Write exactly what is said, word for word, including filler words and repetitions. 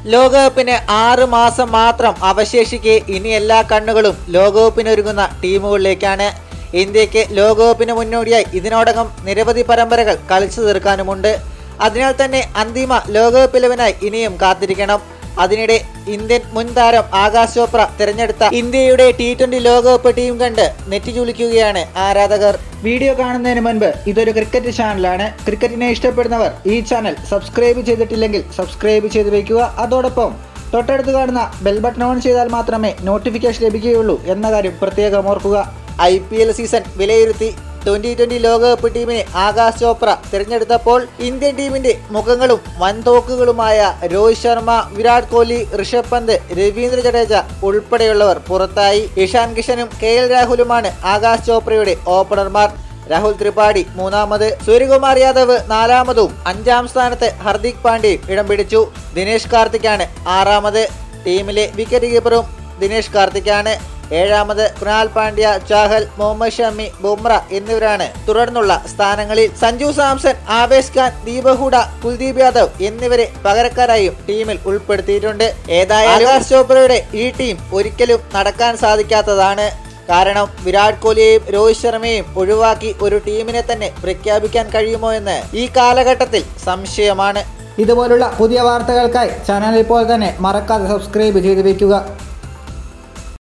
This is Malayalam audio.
ലോകകപ്പിന് ആറ് മാസം മാത്രം അവശേഷിക്കെ ഇനി എല്ലാ കണ്ണുകളും ലോകകപ്പിനൊരുങ്ങുന്ന ടീമുകളിലേക്കാണ്. ഇന്ത്യക്ക് ലോകകപ്പിന് മുന്നോടിയായി ഇതിനോടകം നിരവധി പരമ്പരകൾ കളിച്ചു തീർക്കാനുമുണ്ട്. അതിനാൽ തന്നെ അന്തിമ ലോകകപ്പ് ഇലവനായി ഇനിയും കാത്തിരിക്കണം. അതിനിടെ ഇന്ത്യൻ മുൻ താരം ആകാശ് ചോപ്ര തിരഞ്ഞെടുത്ത ഇന്ത്യയുടെ ടി ട്വന്റി ലോകകപ്പ് ടീം കണ്ട് നെറ്റിചുളിക്കുകയാണ് ആരാധകർ. വീഡിയോ കാണുന്നതിന് മുൻപ് ഇതൊരു ക്രിക്കറ്റ് ചാനലാണ്. ക്രിക്കറ്റിനെ ഇഷ്ടപ്പെടുന്നവർ ഈ ചാനൽ സബ്സ്ക്രൈബ് ചെയ്തിട്ടില്ലെങ്കിൽ സബ്സ്ക്രൈബ് ചെയ്ത് വയ്ക്കുക. അതോടൊപ്പം തൊട്ടടുത്ത് കാണുന്ന ബെൽ ബട്ടൺ ഓൺ ചെയ്താൽ മാത്രമേ നോട്ടിഫിക്കേഷൻ ലഭിക്കുകയുള്ളൂ എന്ന കാര്യം പ്രത്യേകം ഓർക്കുക. ഐ പി എൽ സീസൺ വിലയിരുത്തി ട്വന്റി ട്വന്റി ലോകകപ്പ് ടീമിനെ ആകാശ് ചോപ്ര തിരഞ്ഞെടുത്തപ്പോൾ ഇന്ത്യൻ ടീമിന്റെ മുഖങ്ങളും വൻതോക്കുകളുമായ രോഹിത് ശർമ്മ, വിരാട് കോഹ്ലി, ഋഷഭ് പന്ത്, രവീന്ദ്ര ജഡേജ ഉൾപ്പെടെയുള്ളവർ പുറത്തായി. ഇഷാൻ കിഷനും കെ എൽ രാഹുലുമാണ് ആകാശ് ചോപ്രയുടെ ഓപ്പണർമാർ. രാഹുൽ ത്രിപാഠി മൂന്നാമത്, സൂര്യകുമാർ യാദവ് നാലാമതും അഞ്ചാം സ്ഥാനത്ത് ഹർദിക് പാണ്ഡ്യയും ഇടം പിടിച്ചു. ദിനേശ് കാർത്തിക്കാണ് ആറാമത്. ടീമിലെ വിക്കറ്റ് കീപ്പറും ദിനേശ് കാർത്തിക്കാണ്. ഏഴാമത് കൃണാൽ പാണ്ഡ്യ, ചാഹൽ, മുഹമ്മദ് ഷമി, ബുംറ എന്നിവരാണ് തുടർന്നുള്ള സ്ഥാനങ്ങളിൽ. സഞ്ജു സാംസൺ, ആവേശ് ഖാൻ, ദീപക് ഹൂഡ, കുൽദീപ് യാദവ് എന്നിവരെ പകരക്കാരായും ടീമിൽ ഉൾപ്പെടുത്തിയിട്ടുണ്ട്. ഏതായാലും ആകാശ് ചോപ്രയുടെ ഈ ടീം ഒരിക്കലും നടക്കാൻ സാധിക്കാത്തതാണ്. കാരണം വിരാട് കോഹ്ലിയെയും രോഹിത് ശർമ്മയെയും ഒഴിവാക്കി ഒരു ടീമിനെ തന്നെ പ്രഖ്യാപിക്കാൻ കഴിയുമോ എന്ന് ഈ കാലഘട്ടത്തിൽ സംശയമാണ്. ഇതുപോലുള്ള പുതിയ വാർത്തകൾക്കായി ചാനൽ ഇപ്പോൾ തന്നെ മറക്കാതെ സബ്സ്ക്രൈബ് ചെയ്ത് വയ്ക്കുക.